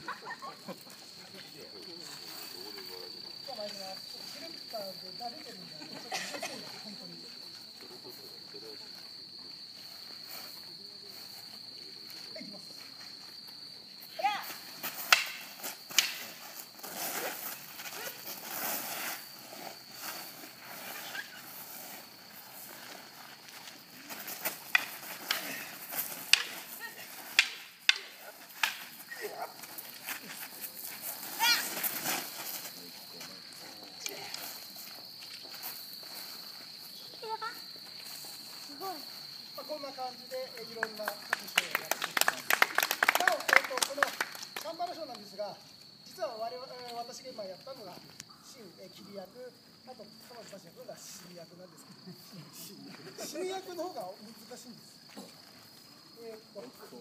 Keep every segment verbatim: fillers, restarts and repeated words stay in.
こんな感じでいろんな各種をやっていきます。なお、えー、とこのカンバラショーなんですが、実は我々私が今やったのが新切り役、あと彼女たちの方が新役なんですけど、新役の方が難しいんです。えー、これ右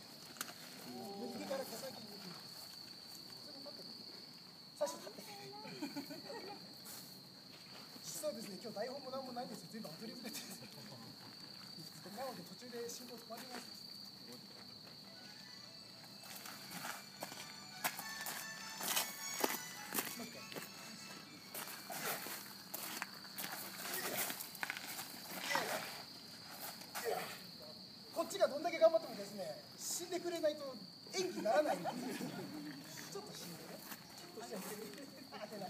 から毛先に最初立って実はですね、今日台本も何もないんですよ。全部アドリブでやってるんですよ。なので途中で信号止まります。こっちがどんだけ頑張ってもですね、死んでくれないと演技にならないんです。ちょっと死んでね。ちょっと死んで。あ、当てない。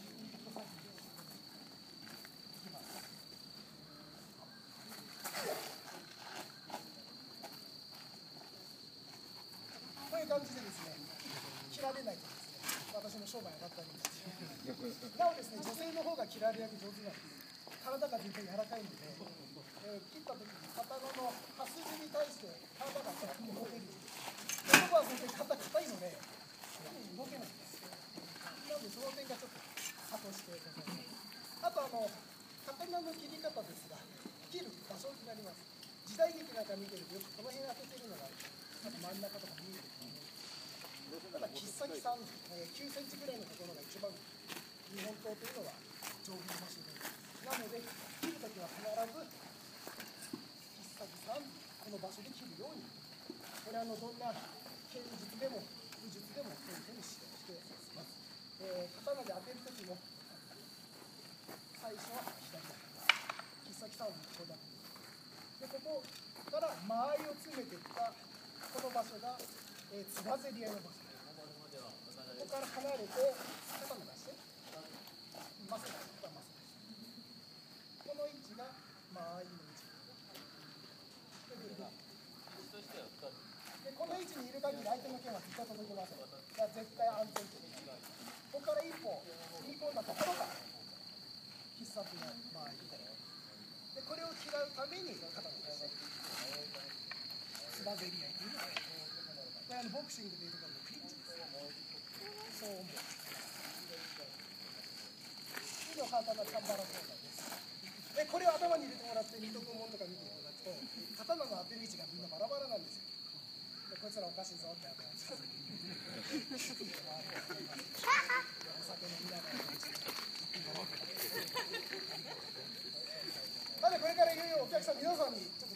こういう感じでですね、切られないとですね、私の商売上がったりしてなおですね、女性の方が切られ役上手なんです。体が全然柔らかいので、えー、切った時に刀の刃筋に対して体が逆に動ける。男は全然肩硬いので動けないんです。なのでその点がちょっと差としてございます。あとあの刀の切り方ですが、切る場所になります。時代劇なんか見てるとよくこの辺当ててるのが、あと真ん中とか見えると思う。ただ切っ先さん、えー、きゅうセンチぐらいのところが一番日本刀というのは丈夫な場所です。なので切るときは必ず切っ先さん、この場所で切るように。これはあのどんな剣術でも武術でもそういうふうに指導しています。えー、刀で当てるときも最初は左手、切っ先さんをここだ。でここから間合いを詰めていったこの場所が、えー、つばぜり合いの場所。ここから離れて肩も出してまっすぐ出して、この位置が間合いの位置で、この位置にいる限り相手の剣は絶対届きません。だから絶対安全圏。ここから一歩踏み込んだところが必殺の間合いで、これを嫌うために肩を出してつばぜり合いというのがこれはボクシングでいうところのクリンチです。そう思う。以上、簡単なカンバラ講座です。で、これを頭に入れてもらって二徳門とか見ていただくと、刀の当てる位置がみんなバラバラなんですよ。で、こいつらおかしいぞってやつなんです。お酒飲みながらまだこれからいよいよお客さん皆さんにちょっと